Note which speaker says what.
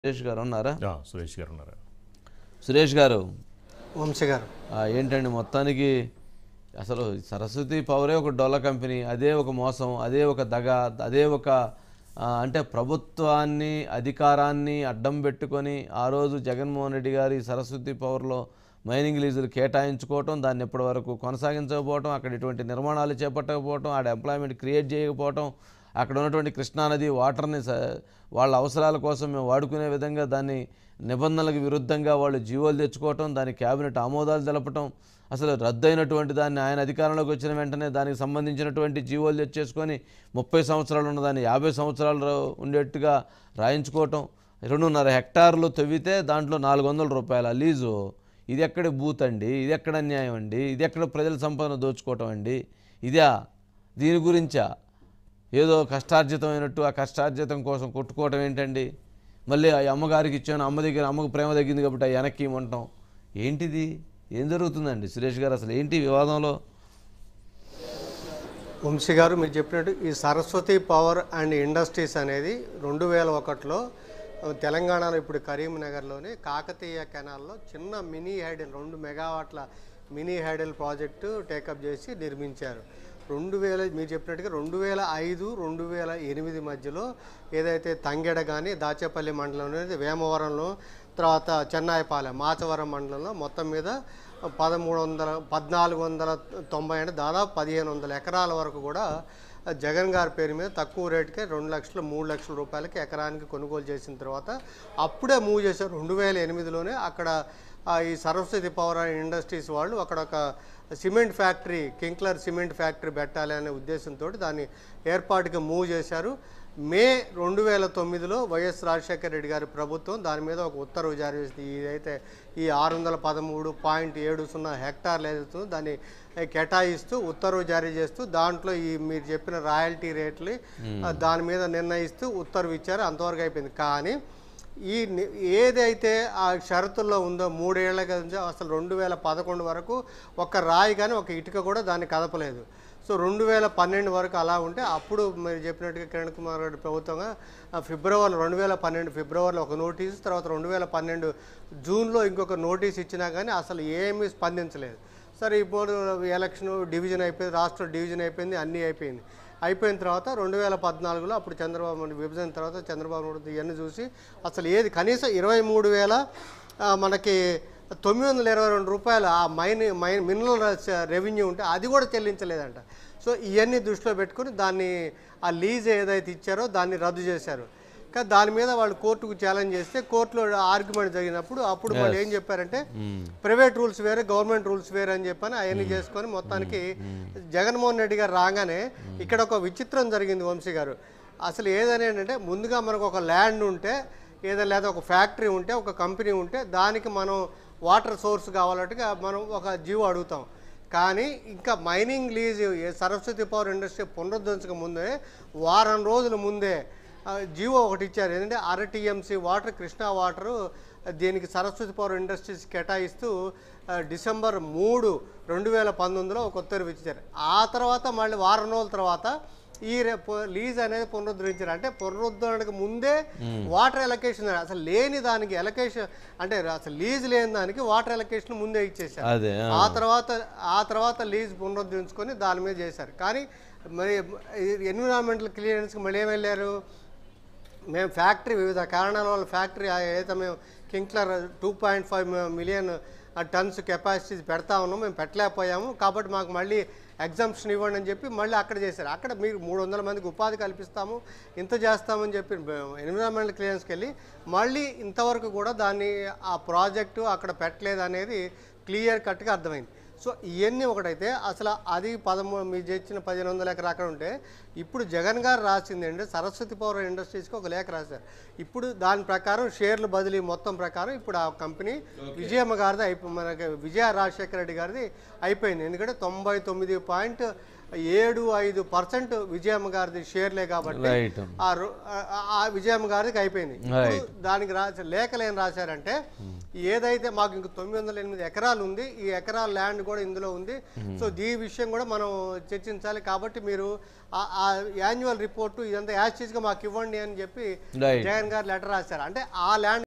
Speaker 1: సురేష్ గారు ఉన్నారా?
Speaker 2: సురేష్ గారు ఉన్నారు.
Speaker 1: సురేష్ గారు,
Speaker 3: వంశీ గారు,
Speaker 1: ఏంటండి మొత్తానికి అసలు సరస్వతి పవరే ఒక డొల్ల కంపెనీ, అదే ఒక మోసం, అదే ఒక దగ, అదే ఒక అంటే ప్రభుత్వాన్ని అధికారాన్ని అడ్డం పెట్టుకొని ఆ రోజు జగన్మోహన్ రెడ్డి గారి సరస్వతి పవర్లో మైనింగ్ లీజులు కేటాయించుకోవటం, దాన్ని ఇప్పటి వరకు కొనసాగించకపోవటం, అక్కడ ఇటువంటి నిర్మాణాలు చేపట్టకపోవటం, ఆడ ఎంప్లాయ్మెంట్ క్రియేట్ చేయకపోవటం, అక్కడ ఉన్నటువంటి కృష్ణానది వాటర్ని వాళ్ళ అవసరాల కోసం మేము వాడుకునే విధంగా దాన్ని నిబంధనలకు విరుద్ధంగా వాళ్ళు జీవోలు తెచ్చుకోవటం, దాని క్యాబినెట్ ఆమోదాలు తెలపటం, అసలు రద్దయినటువంటి దాన్ని ఆయన అధికారంలోకి వచ్చిన వెంటనే దానికి సంబంధించినటువంటి జీవోలు తెచ్చేసుకొని 30 సంవత్సరాలు ఉన్నదాన్ని 50 సంవత్సరాలు ఉండేట్టుగా రాయించుకోవటం, 2.5 హెక్టార్లు తవ్వితే దాంట్లో 400 రూపాయల లీజు. ఇది ఎక్కడ బూత్ అండి? ఇది ఎక్కడ అన్యాయం అండి? ఇది ఎక్కడ ప్రజల సంపదను దోచుకోవటం అండి? ఇదా? దీని గురించా? ఏదో కష్టార్జితమైనట్టు ఆ కష్టార్జితం కోసం కొట్టుకోవటం ఏంటండి? మళ్ళీ ఆ అమ్మగారికి ఇచ్చాను, అమ్మ దగ్గర అమ్మకు ప్రేమ తగ్గింది కాబట్టి ఆ వెనక్కి ఇవ్వటం ఏంటిది? ఏం జరుగుతుందండి సురేష్ గారు? అసలు ఏంటి వివాదంలో?
Speaker 3: వంశీ గారు, మీరు చెప్పినట్టు ఈ సరస్వతి పవర్ అండ్ ఇండస్ట్రీస్ అనేది 2001లో తెలంగాణలో ఇప్పుడు కరీంనగర్లోని కాకతీయ కెనాల్లో చిన్న మినీ హైడల్ 2 మెగావాట్ల మినీ హైడల్ ప్రాజెక్టు టేకప్ చేసి నిర్మించారు. మీరు చెప్పినట్టుగా 2005, 2008 మధ్యలో ఏదైతే తంగెడ కానీ దాచేపల్లి మండలంలో, వేమవరంలో, తర్వాత చెన్నాయిపాలెం మాచవరం మండలంలో మొత్తం మీద 1490 అంటే దాదాపు 1500 ఎకరాల వరకు కూడా జగన్ గారి పేరు మీద తక్కువ రేటుకే 2 లక్షలు 3 లక్షల రూపాయలకి ఎకరానికి కొనుగోలు చేసిన తర్వాత అప్పుడే మూవ్ చేశారు. 2008లోనే అక్కడ ఈ సరస్వతి పవర్ ఇండస్ట్రీస్ వాళ్ళు అక్కడ ఒక cement factory, clinker cement factory పెట్టాలి అనే ఉద్దేశంతో దాన్ని ఏర్పాటుగా మూవ్ చేశారు. మే 2009లో వైఎస్ రాజశేఖర రెడ్డి గారి ప్రభుత్వం దాని మీద ఒక ఉత్తర్వు జారీ చేసింది. ఇదైతే ఈ 613.70 హెక్టార్లు ఏదైతుందో దాన్ని కేటాయిస్తూ ఉత్తర్వు జారీ చేస్తూ దాంట్లో ఈ మీరు చెప్పిన రాయల్టీ రేట్లు దాని మీద నిర్ణయిస్తూ ఉత్తర్వు ఇచ్చారు. అంతవరకు అయిపోయింది. కానీ ఈ ఏదైతే ఆ షరతుల్లో ఉందో 3 ఏళ్ల నుంచి అసలు 2011 వరకు ఒక రాయి కానీ ఒక ఇటుక కూడా దాన్ని కదపలేదు. సో 2012 వరకు అలా ఉంటే అప్పుడు మీరు చెప్పినట్టుగా కిరణ్ కుమార్ రెడ్డి ప్రభుత్వంగా 2012 ఫిబ్రవరిలో ఒక నోటీసు, తర్వాత 2012 జూన్లో ఇంకొక నోటీస్ ఇచ్చినా కానీ అసలు ఏమీ స్పందించలేదు. సరే, ఇప్పుడు ఎలక్షన్ డివిజన్ అయిపోయింది, రాష్ట్ర డివిజన్ అయిపోయింది, అన్నీ అయిపోయిన తర్వాత 2014లో అప్పుడు చంద్రబాబు విభజన తర్వాత చంద్రబాబు ఇవన్నీ చూసి అసలు ఏది కనీసం 23,000 మనకి 922 రూపాయలు ఆ మినరల్ రెవెన్యూ ఉంటే అది కూడా చెల్లించలేదంట. సో ఇవన్నీ దృష్టిలో పెట్టుకుని దాన్ని ఆ లీజ్ ఏదైతే ఇచ్చారో దాన్ని రద్దు చేశారు. కానీ దాని మీద వాళ్ళు కోర్టుకు ఛాలెంజ్ చేస్తే కోర్టులో ఆర్గ్యుమెంట్ జరిగినప్పుడు అప్పుడు వాళ్ళు ఏం చెప్పారంటే ప్రైవేట్ రూల్స్ వేరే, గవర్నమెంట్ రూల్స్ వేరే అని చెప్పని అవన్నీ చేసుకొని మొత్తానికి జగన్మోహన్ రెడ్డి గారు రాగానే ఇక్కడ ఒక విచిత్రం జరిగింది వంశీ గారు. అసలు ఏదని ఏంటంటే ముందుగా మనకు ఒక ల్యాండ్ ఉంటే లేదా ఒక ఫ్యాక్టరీ ఉంటే, ఒక కంపెనీ ఉంటే దానికి మనం వాటర్ సోర్స్ కావాలంటే మనం ఒక జీవో అడుగుతాం. కానీ ఇంకా mining lease Saraswati power industry పునరుద్ధరించక ముందే వారం రోజుల ముందే జీవో ఒకటి ఇచ్చారు. ఏంటంటే 1/2 TMC వాటర్, కృష్ణా వాటరు దీనికి సరస్వతి పవర్ ఇండస్ట్రీస్ కేటాయిస్తూ డిసెంబర్ 3, 2019లో ఒక ఉత్తర్వు ఇచ్చారు. ఆ తర్వాత మళ్ళీ వారం రోజుల తర్వాత ఈ లీజ్ అనేది పునరుద్ధరించారు. అంటే పునరుద్ధరణకు ముందే వాటర్ ఎలకేషన్, అసలు లేని దానికి ఎలకేషన్ అంటే అసలు లీజ్ లేని దానికి వాటర్ ఎలకేషన్ ముందే ఇచ్చేసారు. ఆ తర్వాత లీజ్ పునరుద్ధరించుకొని దాని మీద చేశారు. కానీ మరి ఎన్విరాన్మెంటల్ క్లియరెన్స్కి మళ్ళీ ఏం వెళ్ళారు? మేము ఫ్యాక్టరీ వివిధ కారణాల వల్ల ఫ్యాక్టరీ అయితే మేము కింక్లర్ 2.5 మిలియన్ టన్స్ కెపాసిటీ పెడతా ఉన్నాం, మేము పెట్టలేకపోయాము, కాబట్టి మాకు మళ్ళీ ఎగ్జామ్షన్ ఇవ్వండి అని చెప్పి మళ్ళీ అక్కడ చేశారు. అక్కడ మీరు 300 మందికి ఉపాధి కల్పిస్తాము, ఇంత చేస్తామని చెప్పి ఎన్విరాన్మెంటల్ క్లియరెన్స్కి వెళ్ళి మళ్ళీ ఇంతవరకు కూడా దాన్ని ఆ ప్రాజెక్టు అక్కడ పెట్టలేదు అనేది క్లియర్ కట్గా అర్థమైంది. సో ఇవన్నీ ఒకటైతే అసలు అది 13 మీరు చేసిన 1500 ఎకరా అక్కడ ఉంటే ఇప్పుడు జగన్ గారు రాసింది అంటే సరస్వతి పవర్ ఇండస్ట్రీస్కి ఒక లేఖ రాశారు. ఇప్పుడు దాని ప్రకారం షేర్లు బదిలీ మొత్తం ప్రకారం ఇప్పుడు ఆ కంపెనీ విజయమ్మ గారిది మనకి విజయ రాజశేఖర రెడ్డి గారిది అయిపోయింది. ఎందుకంటే 99.75% విజయమ్మ గారిది షేర్లే కాబట్టి ఆ విజయమ్మ గారికి అయిపోయింది. ఇప్పుడు దానికి లేఖలు ఏం రాశారంటే ఏదైతే మాకు ఇంక 908 ఎకరాలు ఉంది, ఈ ఎకరాల ల్యాండ్ కూడా ఇందులో ఉంది. సో ఈ విషయం కూడా మనం చర్చించాలి. కాబట్టి మీరు ఆ యాన్యువల్ రిపోర్టు ఇదంతా యాజ్ గా మాకు ఇవ్వండి అని చెప్పి జగన్ గారు లెటర్ రాశారు. అంటే ఆ ల్యాండ్